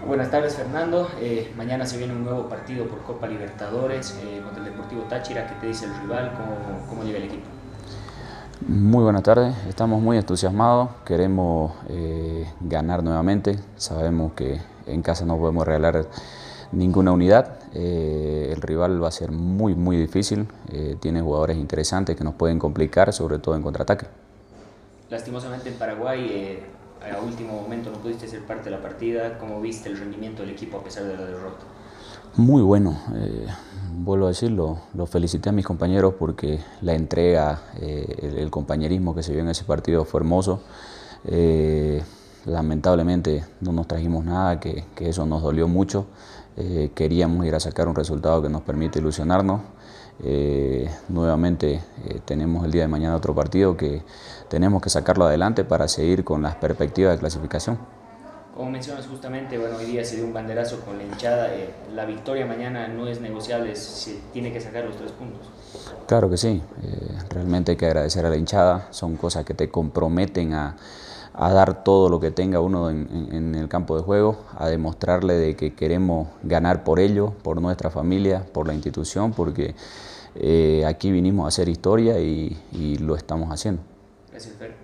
Buenas tardes, Fernando. Mañana se viene un nuevo partido por Copa Libertadores contra el Deportivo Táchira. ¿Qué te dice el rival? ¿Cómo llega el equipo? Muy buenas tardes, estamos muy entusiasmados, queremos ganar nuevamente, sabemos que en casa no podemos regalar ninguna unidad, el rival va a ser muy difícil, tiene jugadores interesantes que nos pueden complicar, sobre todo en contraataque. Lastimosamente en Paraguay, a último momento no pudiste ser parte de la partida. ¿Cómo viste el rendimiento del equipo a pesar de la derrota? Muy bueno, vuelvo a decirlo, lo felicité a mis compañeros porque la entrega, el compañerismo que se vio en ese partido fue hermoso. Lamentablemente no nos trajimos nada, que eso nos dolió mucho. Queríamos ir a sacar un resultado que nos permite ilusionarnos. Nuevamente tenemos el día de mañana otro partido que tenemos que sacarlo adelante para seguir con las perspectivas de clasificación. Como mencionas justamente, bueno, hoy día se dio un banderazo con la hinchada. La victoria mañana no es negociable, se tiene que sacar los 3 puntos. Claro que sí, realmente hay que agradecer a la hinchada, son cosas que te comprometen a dar todo lo que tenga uno en el campo de juego, a demostrarle de que queremos ganar por ellos, por nuestra familia, por la institución, porque aquí vinimos a hacer historia y lo estamos haciendo. Gracias, Fer.